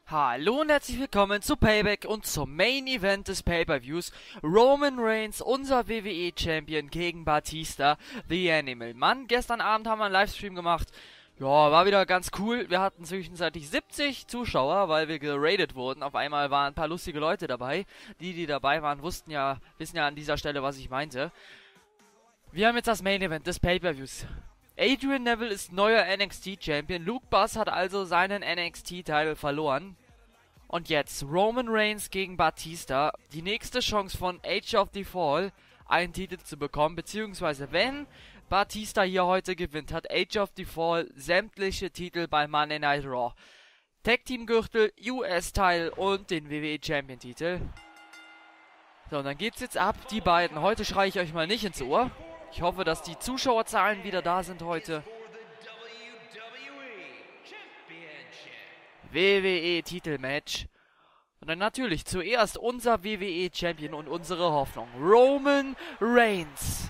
Hallo und herzlich willkommen zu Payback und zum Main Event des Pay-Per-Views. Roman Reigns, unser WWE-Champion gegen Batista, The Animal. Mann, gestern Abend haben wir einen Livestream gemacht. Ja, war wieder ganz cool. Wir hatten zwischenzeitlich 70 Zuschauer, weil wir geradet wurden. Auf einmal waren ein paar lustige Leute dabei. Die dabei waren, wissen ja an dieser Stelle, was ich meinte. Wir haben jetzt das Main Event des Pay-Per-Views. Adrian Neville ist neuer NXT-Champion. Luke Boss hat also seinen NXT-Titel verloren. Und jetzt Roman Reigns gegen Batista. Die nächste Chance von Age of the Fall, einen Titel zu bekommen. Beziehungsweise wenn Batista hier heute gewinnt, hat Age of the Fall sämtliche Titel bei Monday Night Raw. Tag-Team-Gürtel, US-Title und den WWE-Champion-Titel. So, und dann geht's jetzt ab, die beiden. Heute schreie ich euch mal nicht ins Ohr. Ich hoffe, dass die Zuschauerzahlen wieder da sind heute. WWE-Titelmatch. Und dann natürlich zuerst unser WWE-Champion und unsere Hoffnung. Roman Reigns.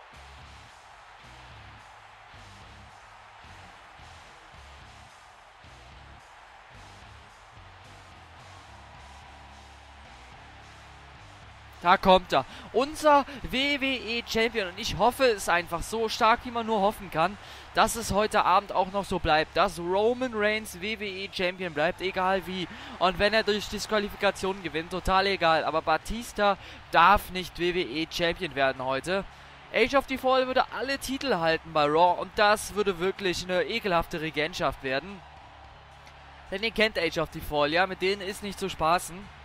Da kommt er. Unser WWE-Champion. Und ich hoffe es einfach so stark, wie man nur hoffen kann, dass es heute Abend auch noch so bleibt. Dass Roman Reigns WWE-Champion bleibt, egal wie. Und wenn er durch Disqualifikation gewinnt, total egal. Aber Batista darf nicht WWE-Champion werden heute. Age of the Fall würde alle Titel halten bei Raw. Und das würde wirklich eine ekelhafte Regentschaft werden. Denn ihr kennt Age of the Fall, ja. Mit denen ist nicht zu spaßen.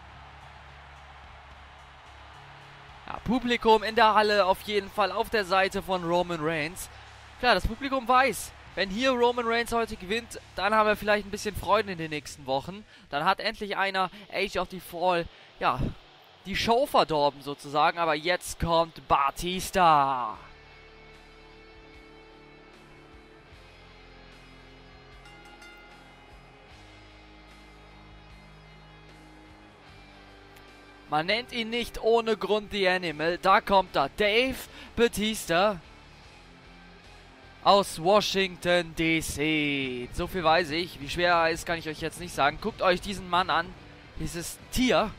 Publikum in der Halle auf jeden Fall auf der Seite von Roman Reigns. Klar, das Publikum weiß, wenn hier Roman Reigns heute gewinnt, dann haben wir vielleicht ein bisschen Freude in den nächsten Wochen. Dann hat endlich einer Age of the Fall, ja, die Show verdorben sozusagen. Aber jetzt kommt Batista. Man nennt ihn nicht ohne Grund The Animal. Da kommt er. Dave Batista aus Washington DC. So viel weiß ich. Wie schwer er ist, kann ich euch jetzt nicht sagen. Guckt euch diesen Mann an. Dieses Tier.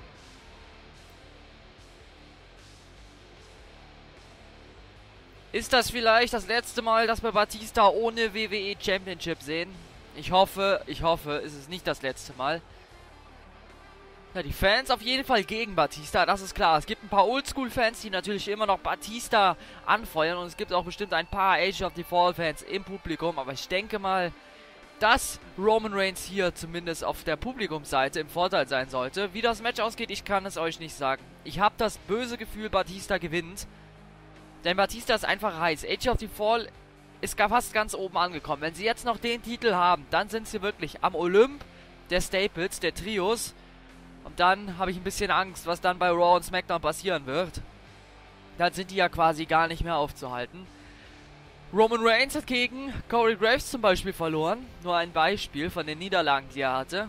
Ist das vielleicht das letzte Mal, dass wir Batista ohne WWE Championship sehen? Ich hoffe, es ist nicht das letzte Mal. Ja, die Fans auf jeden Fall gegen Batista, das ist klar. Es gibt ein paar Oldschool-Fans, die natürlich immer noch Batista anfeuern. Und es gibt auch bestimmt ein paar Age of the Fall-Fans im Publikum. Aber ich denke mal, dass Roman Reigns hier zumindest auf der Publikumsseite im Vorteil sein sollte. Wie das Match ausgeht, ich kann es euch nicht sagen. Ich habe das böse Gefühl, Batista gewinnt. Denn Batista ist einfach heiß. Age of the Fall ist fast ganz oben angekommen. Wenn sie jetzt noch den Titel haben, dann sind sie wirklich am Olymp der Staples, der Trios. Und dann habe ich ein bisschen Angst, was dann bei Raw und SmackDown passieren wird. Dann sind die ja quasi gar nicht mehr aufzuhalten. Roman Reigns hat gegen Corey Graves zum Beispiel verloren. Nur ein Beispiel von den Niederlagen, die er hatte.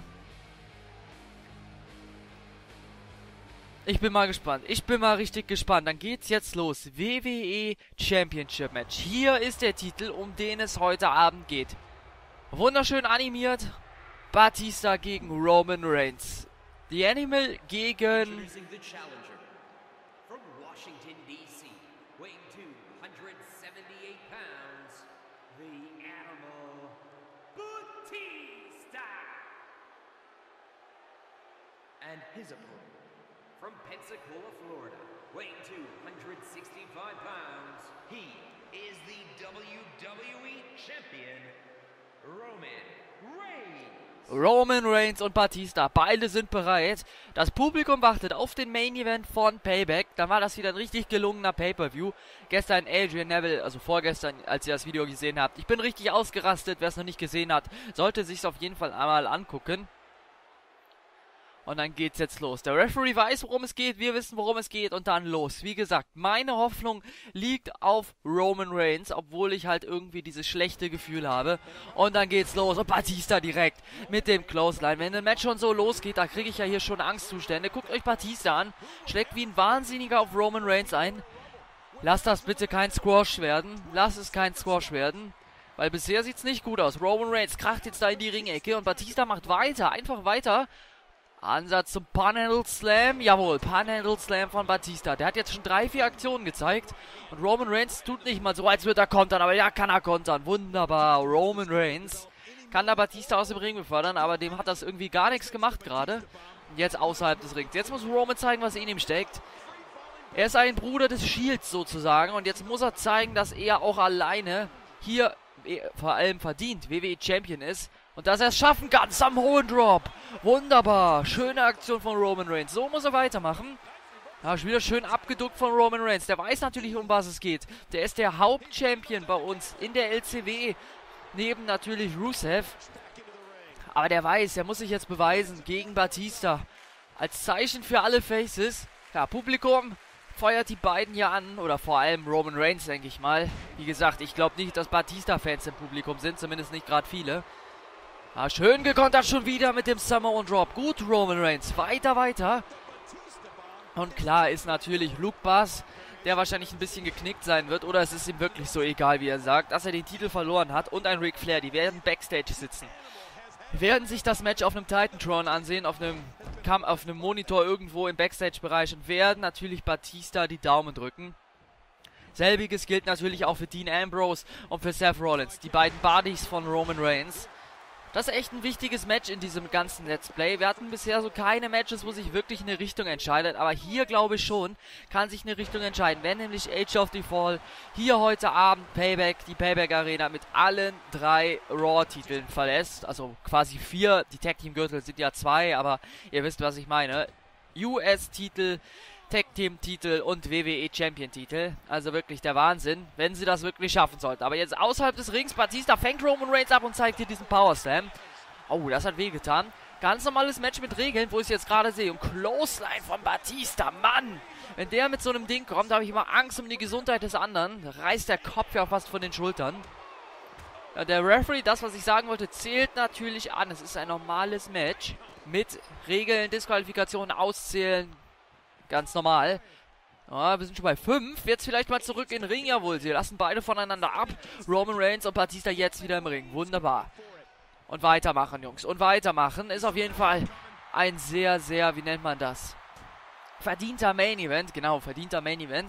Ich bin mal gespannt. Ich bin mal richtig gespannt. Dann geht's jetzt los. WWE Championship Match. Hier ist der Titel, um den es heute Abend geht. Wunderschön animiert. Batista gegen Roman Reigns. The Animal gegen from Washington DC, weighing 278 pounds, the Animal Batista. And his opponent from Pensacola, Florida, weighing 265 pounds, he is the WWE Champion, Roman Reigns. Roman Reigns und Batista, beide sind bereit. Das Publikum wartet auf den Main Event von Payback. Dann war das wieder ein richtig gelungener Pay-Per-View. Gestern Adrian Neville, also vorgestern, als ihr das Video gesehen habt. Ich bin richtig ausgerastet, wer es noch nicht gesehen hat, sollte sich's auf jeden Fall einmal angucken. Und dann geht's jetzt los. Der Referee weiß, worum es geht, wir wissen, worum es geht und dann los. Wie gesagt, meine Hoffnung liegt auf Roman Reigns, obwohl ich halt irgendwie dieses schlechte Gefühl habe. Und dann geht's los und Batista direkt mit dem Clothesline. Wenn ein Match schon so losgeht, da kriege ich ja hier schon Angstzustände. Guckt euch Batista an, schlägt wie ein Wahnsinniger auf Roman Reigns ein. Lasst das bitte kein Squash werden. Lasst es kein Squash werden. Weil bisher sieht es nicht gut aus. Roman Reigns kracht jetzt da in die Ringecke und Batista macht weiter, einfach weiter. Ansatz zum Panhandle Slam. Jawohl, Panhandle Slam von Batista. Der hat jetzt schon 3, 4 Aktionen gezeigt. Und Roman Reigns tut nicht mal so, als würde er kontern. Aber ja, kann er kontern. Wunderbar. Roman Reigns kann da Batista aus dem Ring befördern. Aber dem hat das irgendwie gar nichts gemacht gerade. Und jetzt außerhalb des Rings. Jetzt muss Roman zeigen, was in ihm steckt. Er ist ein Bruder des Shields sozusagen. Und jetzt muss er zeigen, dass er auch alleine hier vor allem verdient WWE Champion ist. Und dass er es schaffen kann. Samoan Drop. Wunderbar. Schöne Aktion von Roman Reigns. So muss er weitermachen. Ja, schon wieder schön abgeduckt von Roman Reigns. Der weiß natürlich, um was es geht. Der ist der Hauptchampion bei uns in der LCW. Neben natürlich Rusev. Aber der weiß, er muss sich jetzt beweisen gegen Batista. Als Zeichen für alle Faces. Ja, Publikum feuert die beiden hier an. Oder vor allem Roman Reigns, denke ich mal. Wie gesagt, ich glaube nicht, dass Batista-Fans im Publikum sind. Zumindest nicht gerade viele. Ah, schön gekontert schon wieder mit dem Samoan Drop. Gut, Roman Reigns. Weiter, weiter. Und klar ist natürlich Luke Bass, der wahrscheinlich ein bisschen geknickt sein wird. Oder es ist ihm wirklich so egal, wie er sagt, dass er den Titel verloren hat. Und ein Ric Flair, die werden Backstage sitzen. Werden sich das Match auf einem Titantron ansehen, auf einem Monitor irgendwo im Backstage-Bereich. Und werden natürlich Batista die Daumen drücken. Selbiges gilt natürlich auch für Dean Ambrose und für Seth Rollins. Die beiden Buddies von Roman Reigns. Das ist echt ein wichtiges Match in diesem ganzen Let's Play. Wir hatten bisher so keine Matches, wo sich wirklich eine Richtung entscheidet. Aber hier, glaube ich schon, kann sich eine Richtung entscheiden. Wenn nämlich Age of the Fall hier heute Abend Payback, die Payback Arena mit allen 3 Raw-Titeln verlässt. Also quasi 4. Die Tag-Team-Gürtel sind ja 2, aber ihr wisst, was ich meine. US-Titel, Tag-Team-Titel und WWE-Champion-Titel. Also wirklich der Wahnsinn, wenn sie das wirklich schaffen sollten. Aber jetzt außerhalb des Rings, Batista fängt Roman Reigns ab und zeigt hier diesen Power Slam. Oh, das hat wehgetan. Ganz normales Match mit Regeln, wo ich es jetzt gerade sehe. Und Clothesline von Batista, Mann! Wenn der mit so einem Ding kommt, habe ich immer Angst um die Gesundheit des anderen. Da reißt der Kopf ja fast von den Schultern. Ja, der Referee, das, was ich sagen wollte, zählt natürlich an. Es ist ein normales Match mit Regeln, Disqualifikationen, Auszählen. Ganz normal. Ja, wir sind schon bei 5. Jetzt vielleicht mal zurück in den Ring. Jawohl, sie lassen beide voneinander ab. Roman Reigns und Batista jetzt wieder im Ring. Wunderbar. Und weitermachen, Jungs. Und weitermachen ist auf jeden Fall ein sehr, sehr, wie nennt man das? Verdienter Main Event. Genau, verdienter Main Event.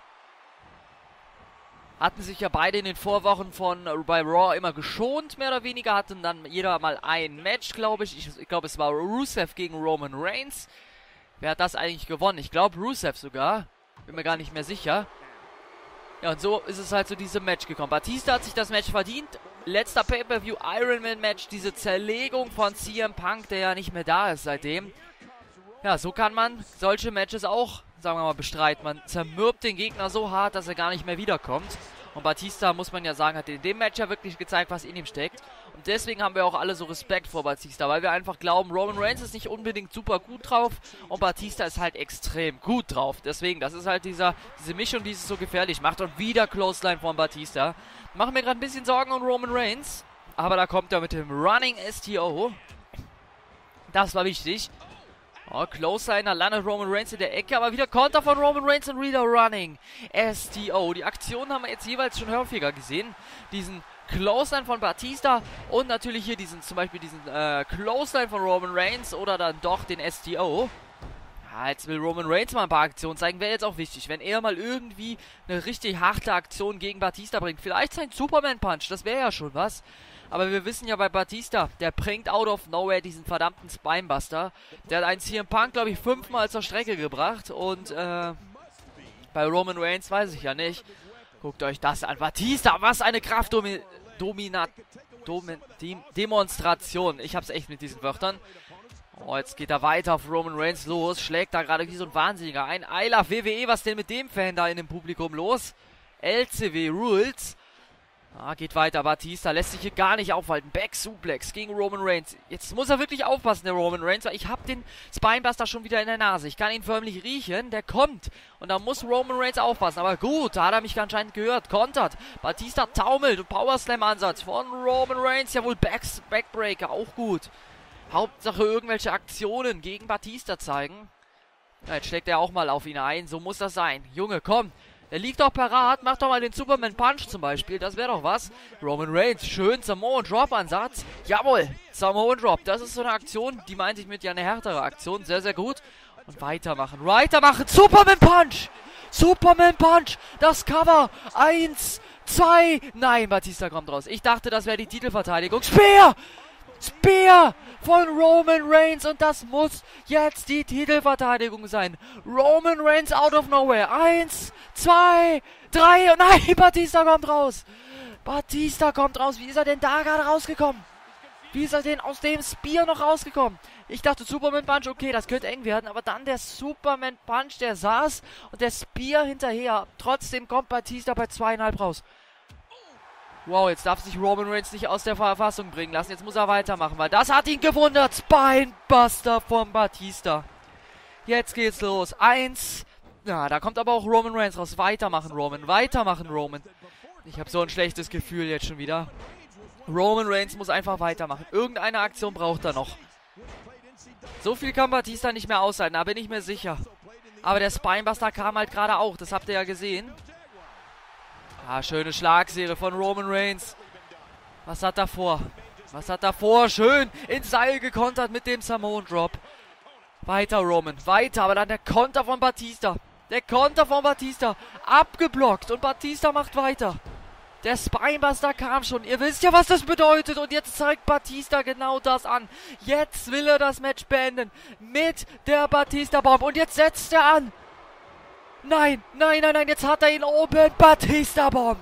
Hatten sich ja beide in den Vorwochen bei Raw immer geschont, mehr oder weniger. Hatten dann jeder mal ein Match, glaube ich. Ich glaube, es war Rusev gegen Roman Reigns. Wer hat das eigentlich gewonnen? Ich glaube Rusev sogar. Bin mir gar nicht mehr sicher. Ja, und so ist es halt zu diesem Match gekommen. Batista hat sich das Match verdient. Letzter Pay-Per-View Iron Man Match. Diese Zerlegung von CM Punk, der ja nicht mehr da ist seitdem. Ja, so kann man solche Matches auch, sagen wir mal, bestreiten. Man zermürbt den Gegner so hart, dass er gar nicht mehr wiederkommt. Und Batista, muss man ja sagen, hat in dem Match ja wirklich gezeigt, was in ihm steckt. Und deswegen haben wir auch alle so Respekt vor Batista, weil wir einfach glauben, Roman Reigns ist nicht unbedingt super gut drauf und Batista ist halt extrem gut drauf. Deswegen, das ist halt diese Mischung, die es so gefährlich macht. Und wieder Clothesline von Batista. Machen mir gerade ein bisschen Sorgen um Roman Reigns, aber da kommt er mit dem Running STO. Das war wichtig. Oh, Clothesline, da landet Roman Reigns in der Ecke, aber wieder Konter von Roman Reigns und wieder Running STO. Die Aktionen haben wir jetzt jeweils schon häufiger gesehen. Diesen Clothesline von Batista und natürlich hier zum Beispiel diesen Clothesline von Roman Reigns oder dann doch den STO. Ja, jetzt will Roman Reigns mal ein paar Aktionen zeigen, wäre jetzt auch wichtig, wenn er mal irgendwie eine richtig harte Aktion gegen Batista bringt. Vielleicht sein Superman Punch, das wäre ja schon was. Aber wir wissen ja bei Batista, der bringt out of nowhere diesen verdammten Spinebuster. Der hat einen CM Punk, glaube ich, 5-mal zur Strecke gebracht. Und bei Roman Reigns weiß ich ja nicht. Guckt euch das an. Batista, was eine Demonstration. Ich hab's echt mit diesen Wörtern. Oh, jetzt geht er weiter auf Roman Reigns los. Schlägt da gerade wie so ein Wahnsinniger ein. I love WWE, was denn mit dem Fan da in dem Publikum los? LCW Rules. Ah, geht weiter, Batista lässt sich hier gar nicht aufhalten. Back Suplex gegen Roman Reigns. Jetzt muss er wirklich aufpassen, der Roman Reigns, weil ich habe den Spinebuster schon wieder in der Nase. Ich kann ihn förmlich riechen, der kommt. Und da muss Roman Reigns aufpassen. Aber gut, da hat er mich anscheinend gehört. Kontert. Batista taumelt und Power Slam Ansatz von Roman Reigns. Jawohl, Backbreaker, auch gut. Hauptsache irgendwelche Aktionen gegen Batista zeigen. Ja, jetzt schlägt er auch mal auf ihn ein. So muss das sein. Junge, komm. Der liegt doch parat. Mach doch mal den Superman Punch zum Beispiel. Das wäre doch was. Roman Reigns, schön Samoan Drop Ansatz. Jawohl, Samoan Drop. Das ist so eine Aktion, die meinte ich mit ja eine härtere Aktion. Sehr, sehr gut. Und weitermachen, weitermachen. Superman Punch. Superman Punch. Das Cover. 1, 2. Nein, Batista kommt raus. Ich dachte, das wäre die Titelverteidigung. Spear. Spear von Roman Reigns und das muss jetzt die Titelverteidigung sein. Roman Reigns out of nowhere. 1, 2, 3 und nein, Batista kommt raus. Batista kommt raus. Wie ist er denn da gerade rausgekommen? Wie ist er denn aus dem Spear noch rausgekommen? Ich dachte Superman Punch, okay, das könnte eng werden, aber dann der Superman Punch, der saß und der Spear hinterher. Trotzdem kommt Batista bei 2,5 raus. Wow, jetzt darf sich Roman Reigns nicht aus der Verfassung bringen lassen. Jetzt muss er weitermachen, weil das hat ihn gewundert. Spinebuster von Batista. Jetzt geht's los. 1. Ja, da kommt aber auch Roman Reigns raus. Weitermachen, Roman. Weitermachen, Roman. Ich habe so ein schlechtes Gefühl jetzt schon wieder. Roman Reigns muss einfach weitermachen. Irgendeine Aktion braucht er noch. So viel kann Batista nicht mehr aushalten, da bin ich mir sicher. Aber der Spinebuster kam halt gerade auch. Das habt ihr ja gesehen. Ah, schöne Schlagserie von Roman Reigns. Was hat er vor? Was hat er vor? Schön ins Seil gekontert mit dem Samoan Drop. Weiter, Roman. Weiter. Aber dann der Konter von Batista. Der Konter von Batista. Abgeblockt. Und Batista macht weiter. Der Spinebuster kam schon. Ihr wisst ja, was das bedeutet. Und jetzt zeigt Batista genau das an. Jetzt will er das Match beenden. Mit der Batista-Bomb. Und jetzt setzt er an. Nein, nein, nein, nein, jetzt hat er ihn oben. Batista-Bomb.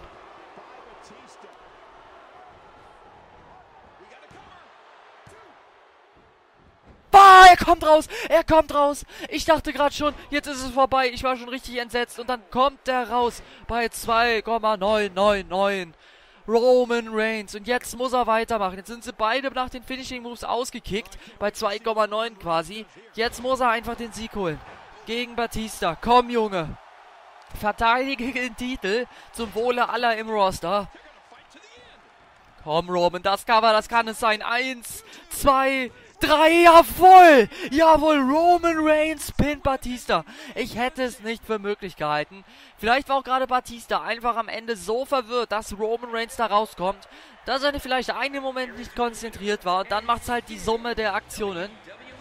Bah, er kommt raus, er kommt raus. Ich dachte gerade schon, jetzt ist es vorbei. Ich war schon richtig entsetzt. Und dann kommt er raus bei 2,999. Roman Reigns. Und jetzt muss er weitermachen. Jetzt sind sie beide nach den Finishing Moves ausgekickt. Bei 2,9 quasi. Jetzt muss er einfach den Sieg holen. Gegen Batista. Komm, Junge. Verteidige den Titel zum Wohle aller im Roster. Komm, Roman, das Cover, das kann es sein. 1, 2, 3, jawohl! Jawohl, Roman Reigns pinnt Batista. Ich hätte es nicht für möglich gehalten. Vielleicht war auch gerade Batista einfach am Ende so verwirrt, dass Roman Reigns da rauskommt, dass er vielleicht einen Moment nicht konzentriert war. Und dann macht es halt die Summe der Aktionen.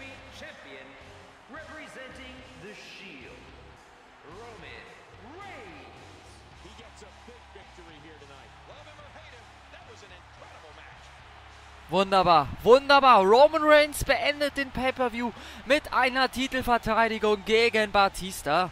Wunderbar, wunderbar. Roman Reigns beendet den Pay-Per-View mit einer Titelverteidigung gegen Batista.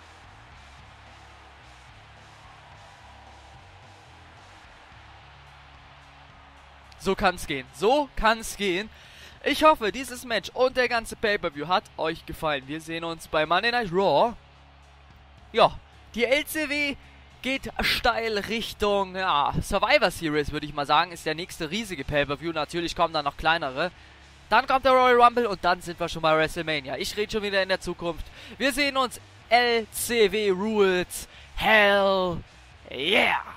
So kann's gehen, so kann's gehen. Ich hoffe, dieses Match und der ganze Pay-Per-View hat euch gefallen. Wir sehen uns bei Monday Night Raw. Ja, die LCW geht steil Richtung Survivor Series, würde ich mal sagen. Ist der nächste riesige Pay-Per-View. Natürlich kommen dann noch kleinere. Dann kommt der Royal Rumble und dann sind wir schon bei WrestleMania. Ich rede schon wieder in der Zukunft. Wir sehen uns. LCW Rules. Hell yeah!